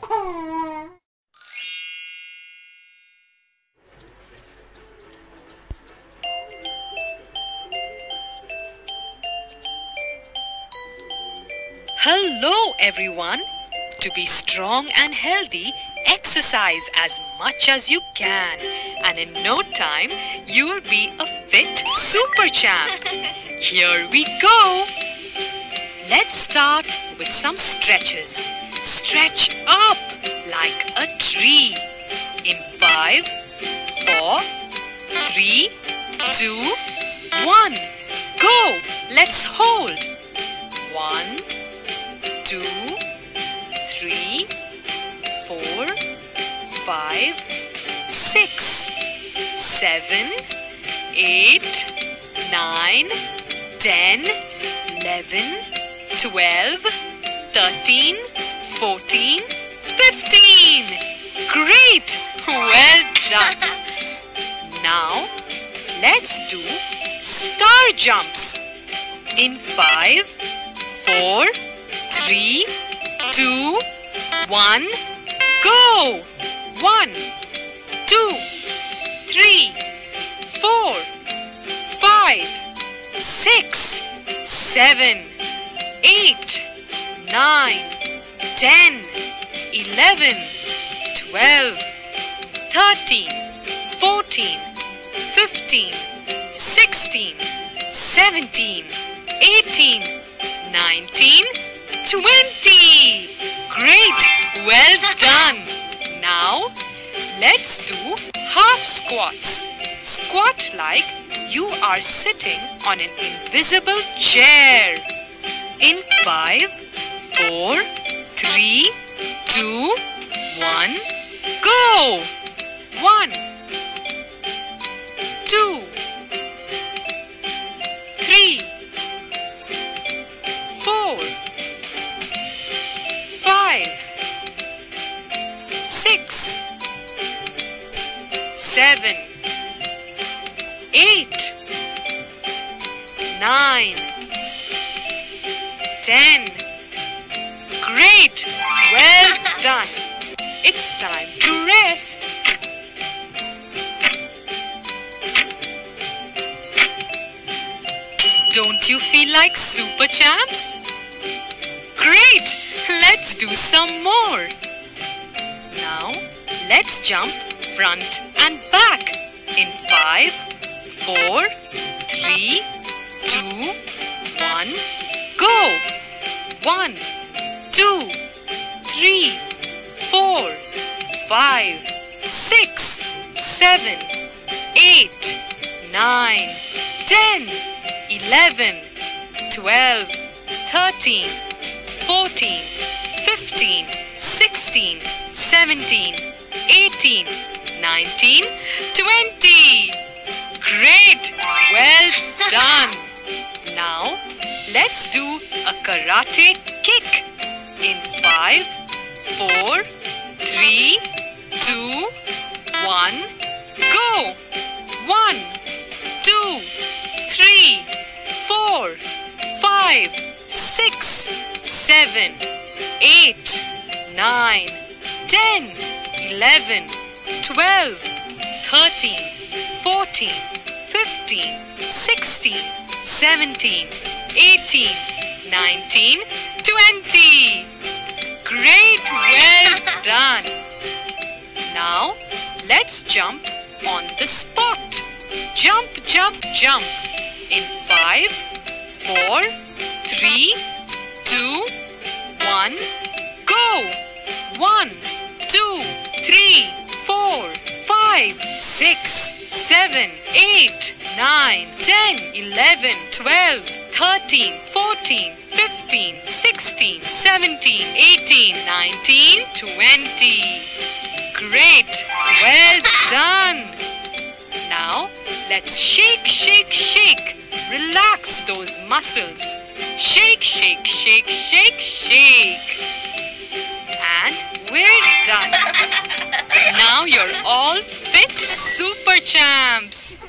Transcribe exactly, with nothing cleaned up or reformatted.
Hello everyone! To be strong and healthy, exercise as much as you can, and in no time you will be a fit super champ. Here we go! Let's start with some stretches. Stretch up like a tree. In five, four, three, two, one. Go! Let's hold. One, two, three, four, five, six, seven, eight, nine, ten, eleven, twelve, thirteen, fourteen, fifteen. Great! Well done. Now, let's do star jumps. In five, four, three, two, one, go! One, two, three, four, five, six, seven, eight, nine, ten, eleven, twelve, thirteen, fourteen, fifteen, sixteen, seventeen, eighteen, nineteen, twenty. Great! Well done. Now, let's do half squats. Squat like you are sitting on an invisible chair. In five, four, three, two, one, go! One, two, three, four, five, six, seven, eight, nine, ten. Great! Well done. It's time to rest. Don't you feel like super champs? Great! Let's do some more. Now, let's jump front and back. In five, four, three, two, one, go! One, two, three, four, five, six, seven, eight, nine, ten, eleven, twelve, thirteen, fourteen, fifteen, sixteen, seventeen, eighteen, nineteen, twenty. Great! Well done. Now, let's do a karate kick. In five, four, three, two, one, go! One, two, three, four, five, six, seven, eight, nine, ten, eleven, twelve, thirteen, fourteen, fifteen, sixteen, seventeen, eighteen, nineteen, twenty. Great! Well done. Now, let's jump on the spot. Jump, jump, jump. In five, four, three, two, one, go! One, two, three, four, five, six, seven, eight, nine, ten, eleven, twelve, thirteen, fourteen, fifteen, sixteen, seventeen, eighteen, nineteen, twenty. Great! Well done. Now, let's shake, shake, shake. Relax those muscles. Shake, shake, shake, shake, shake. And we're done. Now you're all fit super champs.